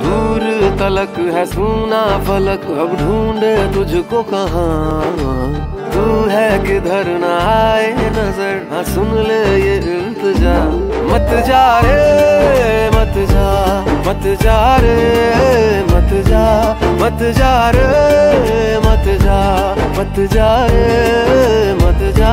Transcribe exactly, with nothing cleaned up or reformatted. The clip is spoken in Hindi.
दूर तलक है सूना फलक, अब ढूंढे तुझको कहाँ। तू है किधर न आए नजर, हाँ सुन ले ये इल्तिजा। मत जा रे मत जा, मत जा रे मत जा, मत जा रे मत जा, मत जा रे मत जा।